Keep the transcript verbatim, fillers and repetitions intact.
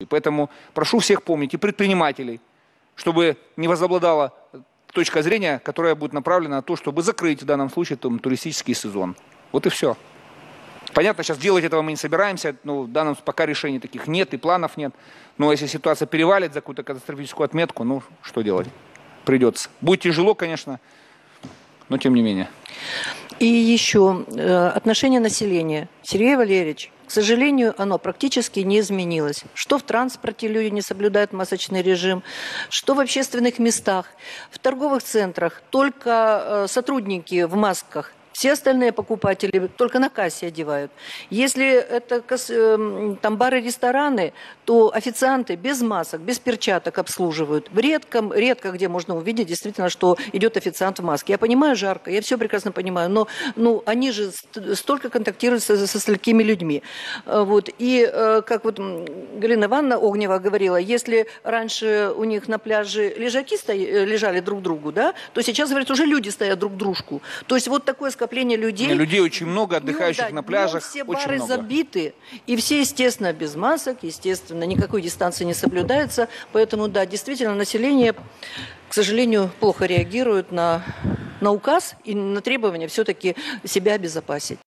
Поэтому прошу всех помнить, и предпринимателей, чтобы не возобладала точка зрения, которая будет направлена на то, чтобы закрыть в данном случае там, туристический сезон. Вот и все. Понятно, сейчас делать этого мы не собираемся, но в данном пока решений таких нет и планов нет. Но если ситуация перевалит за какую-то катастрофическую отметку, ну что делать? Придется. Будет тяжело, конечно, но тем не менее. И еще э, отношение населения. Сергей Валерьевич, к сожалению, оно практически не изменилось. Что в транспорте люди не соблюдают масочный режим, что в общественных местах, в торговых центрах только э, сотрудники в масках. Все остальные покупатели только на кассе одевают. Если это там бары, рестораны, то официанты без масок, без перчаток обслуживают. Редко, редко где можно увидеть действительно, что идет официант в маске. Я понимаю, жарко, я все прекрасно понимаю, но ну, они же столько контактируют со, со столькими людьми. Вот. И как вот Галина Ивановна Огнева говорила, если раньше у них на пляже лежаки стояли, лежали друг к другу, да, то сейчас, говорят, уже люди стоят друг к дружку. То есть вот такое скопление людей. Людей очень много, отдыхающих ну, да, на пляжах. Все очень бары много. забиты, и все, естественно, без масок, естественно, никакой дистанции не соблюдается. Поэтому, да, действительно, население, к сожалению, плохо реагирует на, на указ и на требования все-таки себя обезопасить.